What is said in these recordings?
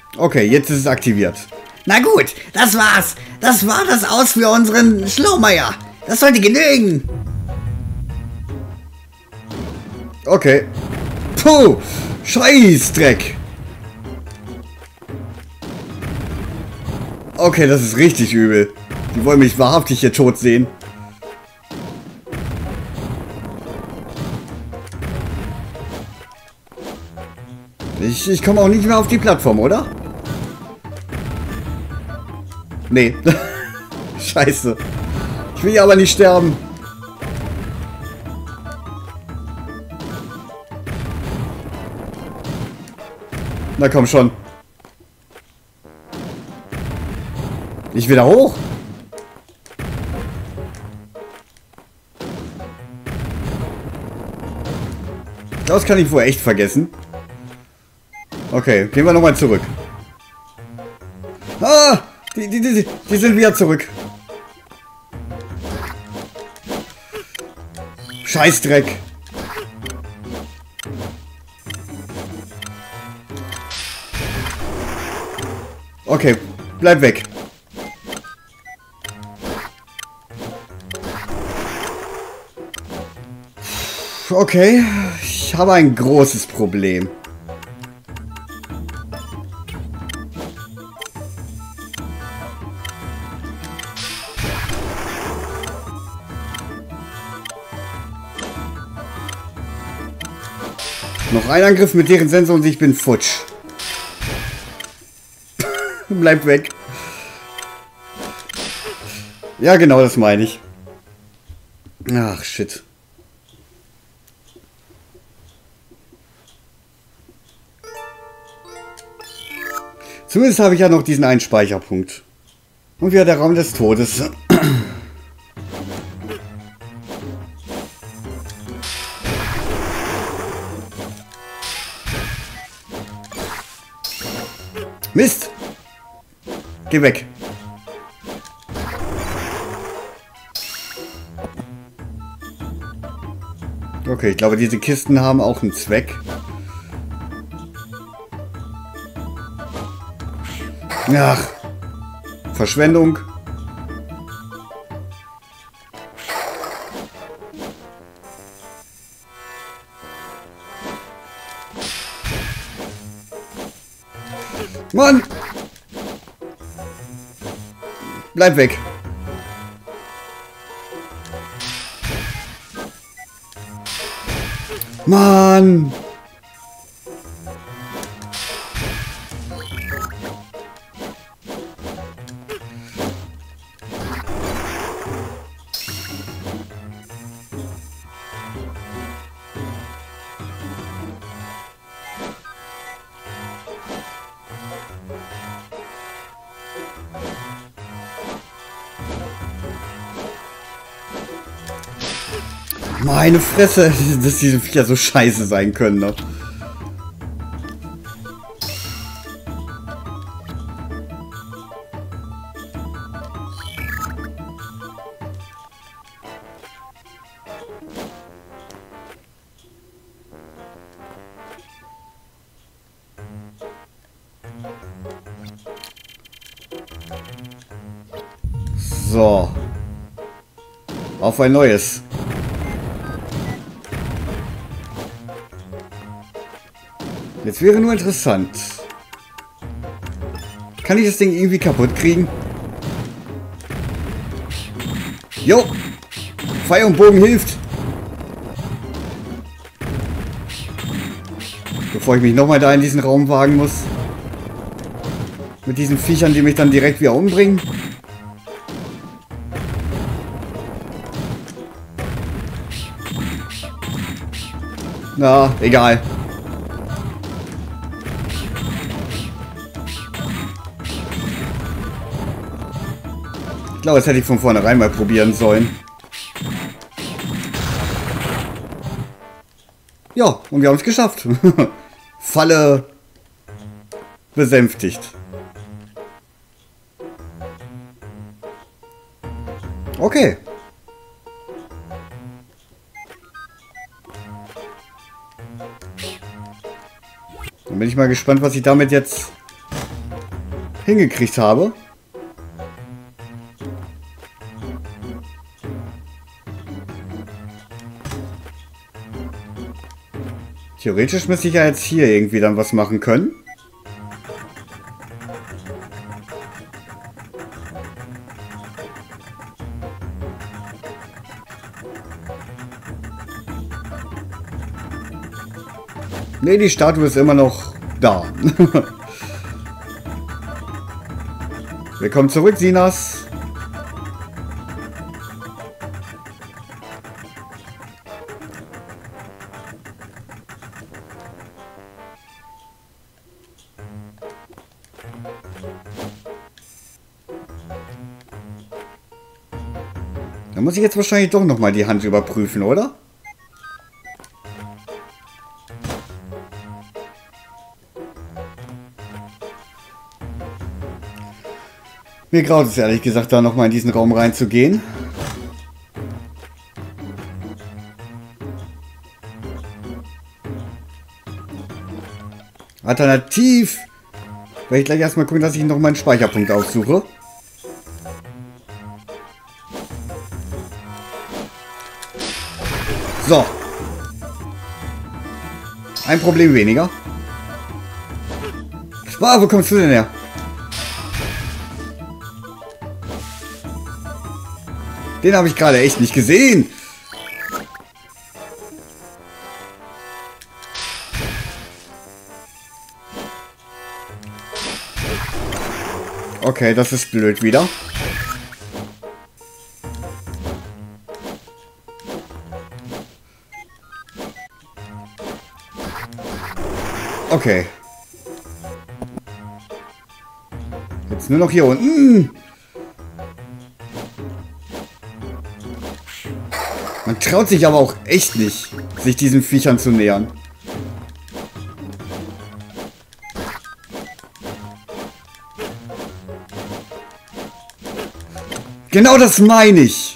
Okay, jetzt ist es aktiviert. Na gut, das war's. Das war das Aus für unseren Schlaumeier. Das sollte genügen. Okay. Puh, Scheißdreck. Okay, das ist richtig übel. Die wollen mich wahrhaftig hier tot sehen. Ich komme auch nicht mehr auf die Plattform, oder? Nee. Scheiße. Ich will ja aber nicht sterben. Na komm schon. Ich will da hoch. Das kann ich wohl echt vergessen. Okay, gehen wir nochmal zurück. Ah! Die sind wieder zurück. Scheißdreck. Okay, bleib weg. Okay, ich habe ein großes Problem. Noch ein Angriff mit deren Sensor und ich bin futsch. Bleib weg. Ja, genau, das meine ich. Ach, shit. Zumindest habe ich ja noch diesen einen Speicherpunkt. Und wieder der Raum des Todes. Mist! Geh weg. Okay, ich glaube, diese Kisten haben auch einen Zweck. Ach, Verschwendung. Mann! Bleib weg. Mann! Meine Fresse, dass diese Viecher so scheiße sein können noch. So. Auf ein neues. Jetzt wäre nur interessant. Kann ich das Ding irgendwie kaputt kriegen? Jo! Pfeil und Bogen hilft! Bevor ich mich nochmal da in diesen Raum wagen muss. Mit diesen Viechern, die mich dann direkt wieder umbringen. Na, egal. Ich glaube, das hätte ich von vornherein mal probieren sollen. Ja, und wir haben es geschafft. Falle besänftigt. Okay. Dann bin ich mal gespannt, was ich damit jetzt hingekriegt habe. Theoretisch müsste ich ja jetzt hier irgendwie dann was machen können. Ne, die Statue ist immer noch da. Willkommen zurück, Sinas. Da muss ich jetzt wahrscheinlich doch nochmal die Hand überprüfen, oder? Mir graut es ehrlich gesagt, da nochmal in diesen Raum reinzugehen. Alternativ werde ich gleich erstmal gucken, dass ich noch meinen Speicherpunkt aufsuche. So. Ein Problem weniger. Wow, wo kommst du denn her? Den habe ich gerade echt nicht gesehen. Okay, das ist blöd wieder. Okay. Jetzt nur noch hier unten. Man traut sich aber auch echt nicht, sich diesen Viechern zu nähern. Genau das meine ich.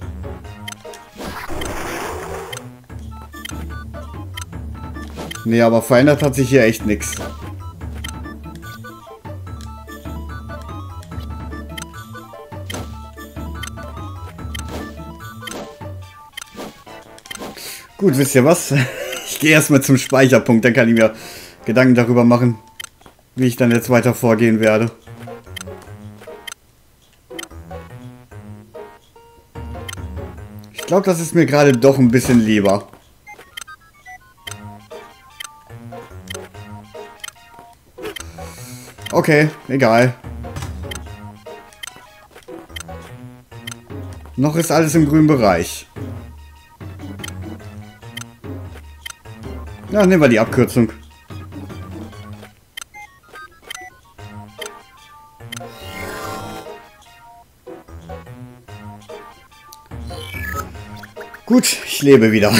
Nee, aber verändert hat sich hier echt nichts. Gut, wisst ihr was? Ich gehe erstmal zum Speicherpunkt, dann kann ich mir Gedanken darüber machen, wie ich dann jetzt weiter vorgehen werde. Ich glaube, das ist mir gerade doch ein bisschen lieber. Okay, egal. Noch ist alles im grünen Bereich. Ja, nehmen wir die Abkürzung. Gut, ich lebe wieder.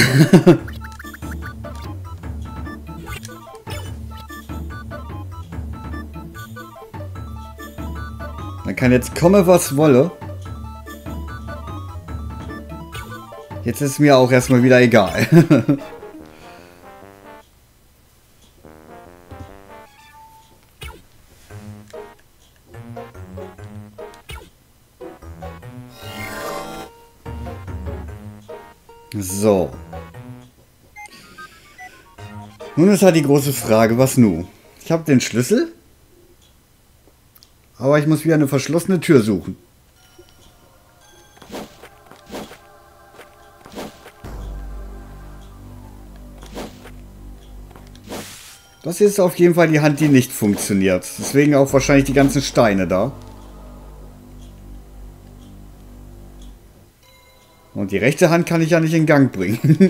Man kann jetzt komme, was wolle. Jetzt ist mir auch erstmal wieder egal. So. Nun ist halt die große Frage, was nun? Ich habe den Schlüssel, aber ich muss wieder eine verschlossene Tür suchen. Das hier ist auf jeden Fall die Hand, die nicht funktioniert. Deswegen auch wahrscheinlich die ganzen Steine da. Und die rechte Hand kann ich ja nicht in Gang bringen.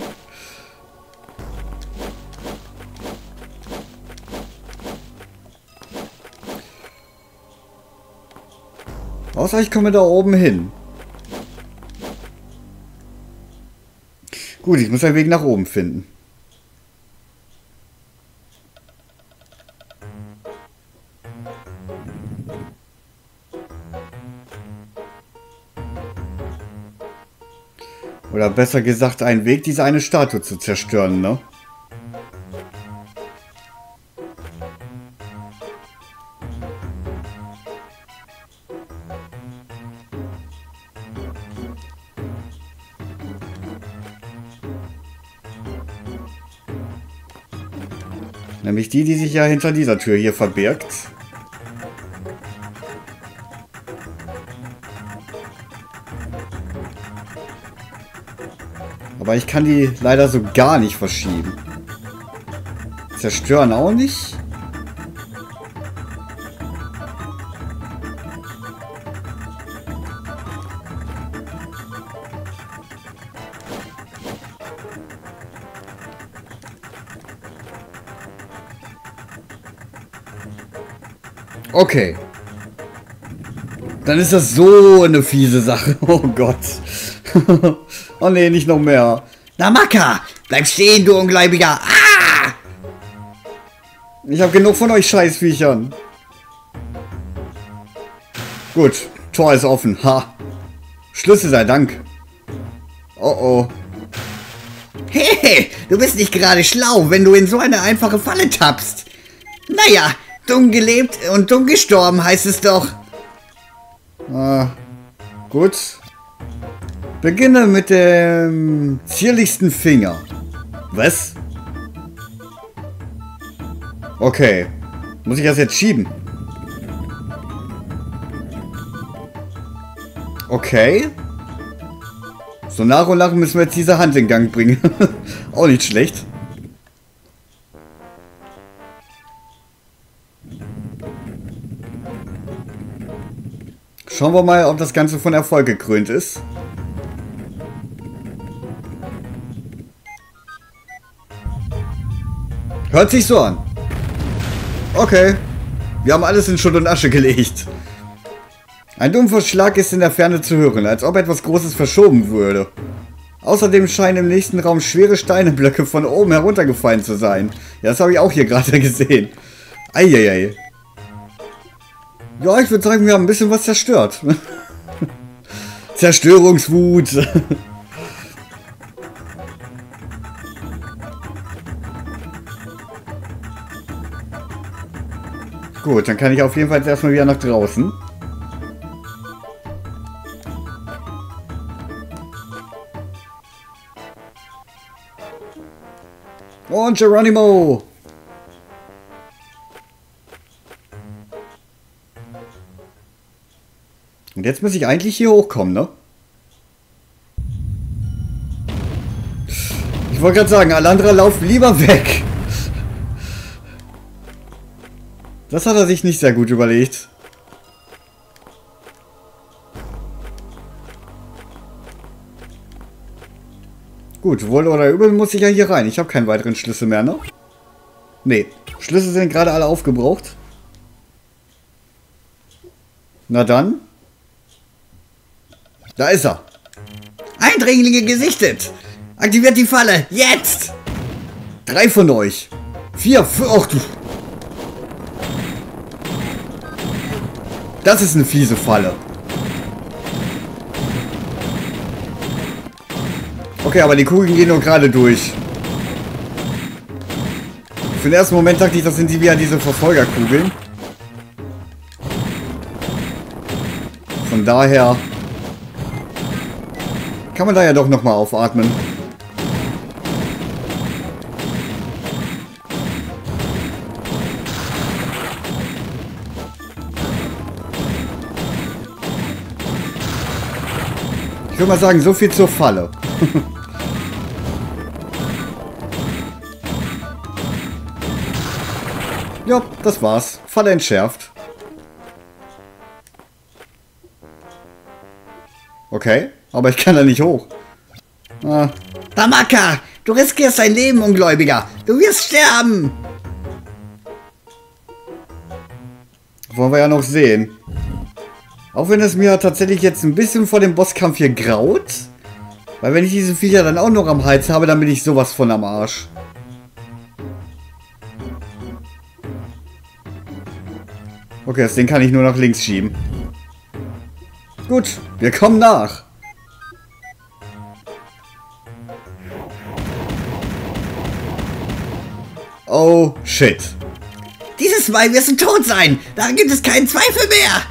Außer ich komme da oben hin. Gut, ich muss einen Weg nach oben finden. Oder besser gesagt, einen Weg, diese eine Statue zu zerstören, ne? Nämlich die, die sich ja hinter dieser Tür hier verbirgt. Aber ich kann die leider so gar nicht verschieben. Zerstören auch nicht. Okay. Dann ist das so eine fiese Sache. Oh Gott. Oh nee, nicht noch mehr. Namaka, bleib stehen, du Ungläubiger. Ah! Ich habe genug von euch Scheißviechern. Gut, Tor ist offen. Ha. Schlüssel sei Dank. Oh oh. Hey, du bist nicht gerade schlau, wenn du in so eine einfache Falle tappst. Naja, dumm gelebt und dumm gestorben heißt es doch. Ah, gut. Beginne mit dem zierlichsten Finger. Was? Okay. Muss ich das jetzt schieben? Okay. So nach und nach müssen wir jetzt diese Hand in Gang bringen. Auch nicht schlecht. Schauen wir mal, ob das Ganze von Erfolg gekrönt ist. Hört sich so an. Okay. Wir haben alles in Schutt und Asche gelegt. Ein dumpfer Schlag ist in der Ferne zu hören, als ob etwas Großes verschoben würde. Außerdem scheinen im nächsten Raum schwere Steineblöcke von oben heruntergefallen zu sein. Ja, das habe ich auch hier gerade gesehen. Eieiei. Ja, ich würde sagen, wir haben ein bisschen was zerstört. Zerstörungswut. Gut, dann kann ich auf jeden Fall jetzt erstmal wieder nach draußen. Und Geronimo! Und jetzt muss ich eigentlich hier hochkommen, ne? Ich wollte gerade sagen, Alandra, lauf lieber weg! Das hat er sich nicht sehr gut überlegt. Gut, wohl oder übel muss ich ja hier rein. Ich habe keinen weiteren Schlüssel mehr, ne? Nee, Schlüssel sind gerade alle aufgebraucht. Na dann. Da ist er. Eindringlinge gesichtet. Aktiviert die Falle. Jetzt. 3 von euch. 4, 5. Ach du. Das ist eine fiese Falle. Okay, aber die Kugeln gehen nur gerade durch. Für den ersten Moment dachte ich, das sind die wieder diese Verfolgerkugeln. Von daher kann man da ja doch nochmal aufatmen. Ich würde mal sagen, so viel zur Falle. Ja, das war's. Falle entschärft. Okay, aber ich kann da nicht hoch. Ah. Namaka, du riskierst dein Leben, Ungläubiger. Du wirst sterben. Wollen wir ja noch sehen. Auch wenn es mir tatsächlich jetzt ein bisschen vor dem Bosskampf hier graut. Weil wenn ich diese Viecher dann auch noch am Hals habe, dann bin ich sowas von am Arsch. Okay, das Ding kann ich nur nach links schieben. Gut, wir kommen nach. Oh, shit. Dieses Mal wirst du tot sein. Daran gibt es keinen Zweifel mehr.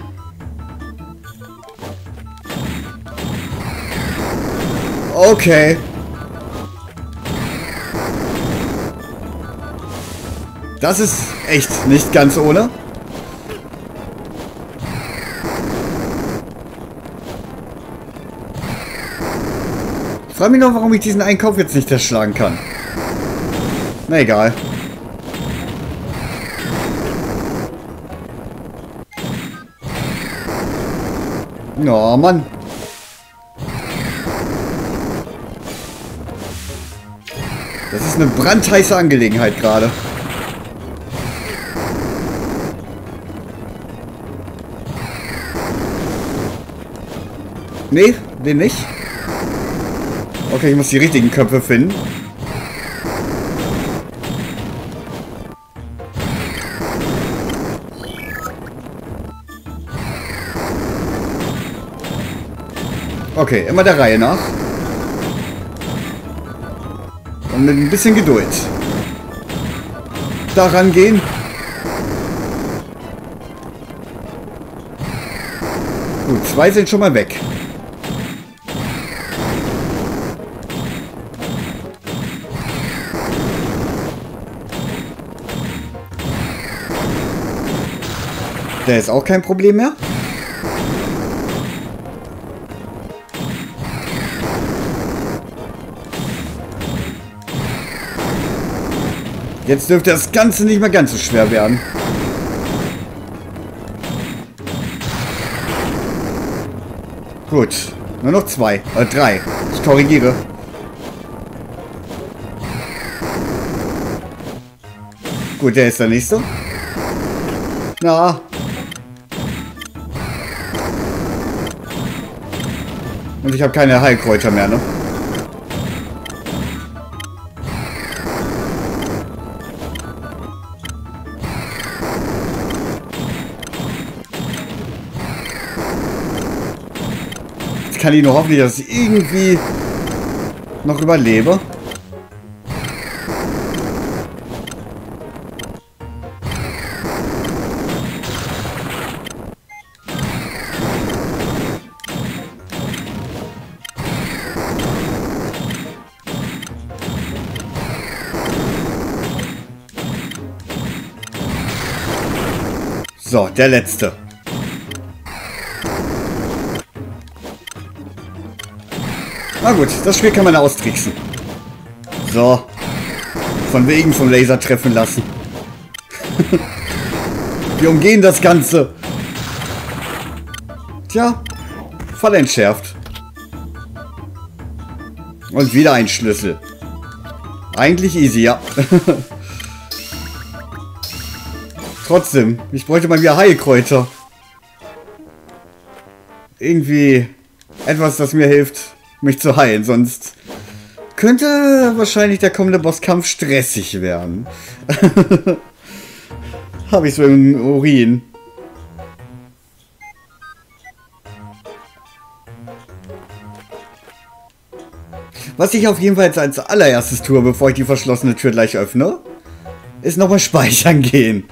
Okay. Das ist echt nicht ganz ohne. Ich frage mich noch, warum ich diesen einen Kopf jetzt nicht erschlagen kann. Na egal. Ja, Mann. Das ist eine brandheiße Angelegenheit gerade. Nee, den nicht. Okay, ich muss die richtigen Köpfe finden. Okay, immer der Reihe nach. Und mit ein bisschen Geduld. Daran gehen. Gut, 2 sind schon mal weg. Der ist auch kein Problem mehr. Jetzt dürfte das Ganze nicht mehr ganz so schwer werden. Gut. Nur noch 2. 3. Ich korrigiere. Gut, der ist der nächste. Na. Und ich habe keine Heilkräuter mehr, ne? Jetzt kann ich nur hoffen, dass ich irgendwie noch überlebe. So, der letzte. Na gut, das Spiel kann man austricksen. So. Von wegen vom Laser treffen lassen. Wir umgehen das Ganze. Tja, Fall entschärft. Und wieder ein Schlüssel. Eigentlich easy, ja. Trotzdem, ich bräuchte mal wieder Heilkräuter. Irgendwie etwas, das mir hilft, mich zu heilen. Sonst könnte wahrscheinlich der kommende Bosskampf stressig werden. Habe ich so im Urin. Was ich auf jeden Fall als allererstes tue, bevor ich die verschlossene Tür gleich öffne, ist nochmal speichern gehen.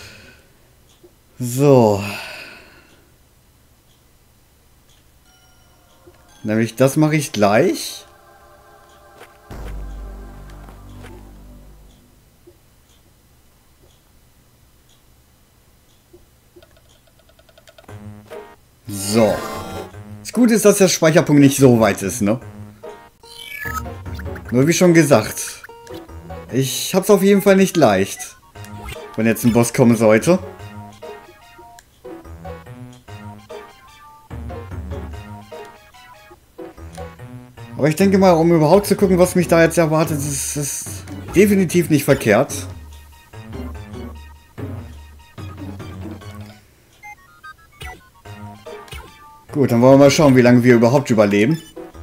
So. Nämlich das mache ich gleich. So. Das Gute ist, dass der Speicherpunkt nicht so weit ist, ne? Nur wie schon gesagt. Ich hab's auf jeden Fall nicht leicht. Wenn jetzt ein Boss kommen sollte. Aber ich denke mal, um überhaupt zu gucken, was mich da jetzt erwartet, ist es definitiv nicht verkehrt. Gut, dann wollen wir mal schauen, wie lange wir überhaupt überleben.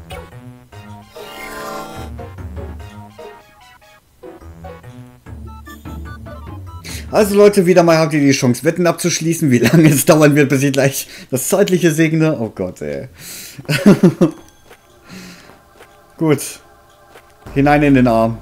Also Leute, wieder mal habt ihr die Chance, Wetten abzuschließen, wie lange es dauern wird, bis ich gleich das Zeitliche segne. Oh Gott, ey. Gut. Hinein in den Arm.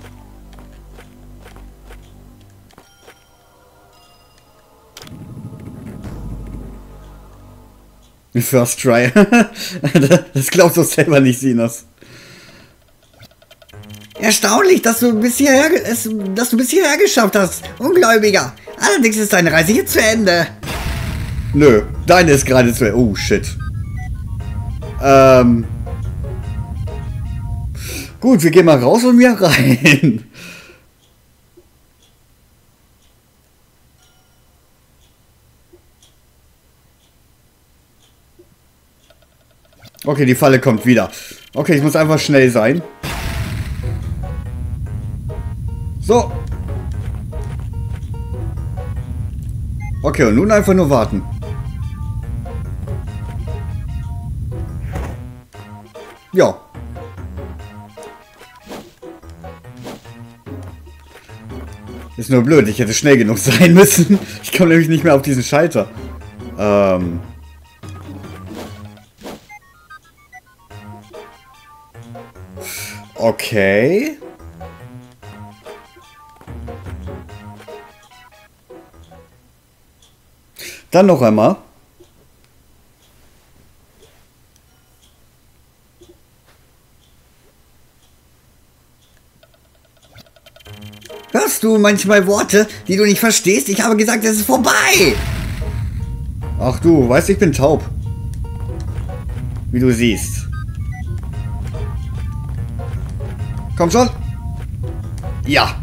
First try. Das glaubst du selber nicht, Sinas. Erstaunlich, dass du bis hierher geschafft hast, Ungläubiger. Allerdings ist deine Reise hier zu Ende. Nö, deine ist gerade zu Ende. Oh, shit. Gut, wir gehen mal raus und wieder rein. Okay, die Falle kommt wieder. Okay, ich muss einfach schnell sein. So. Okay, und nun einfach nur warten. Ja. Ist nur blöd, ich hätte schnell genug sein müssen. Ich komme nämlich nicht mehr auf diesen Schalter. Okay. Dann noch einmal. Hörst du manchmal Worte, die du nicht verstehst? Ich habe gesagt, es ist vorbei. Ach du, weißt, ich bin taub. Wie du siehst. Komm schon. Ja.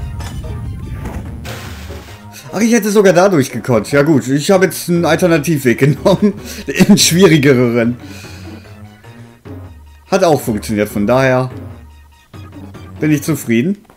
Ach, ich hätte sogar dadurch gekonnt. Ja gut, ich habe jetzt einen Alternativweg genommen. Einen schwierigeren. Hat auch funktioniert, von daher bin ich zufrieden.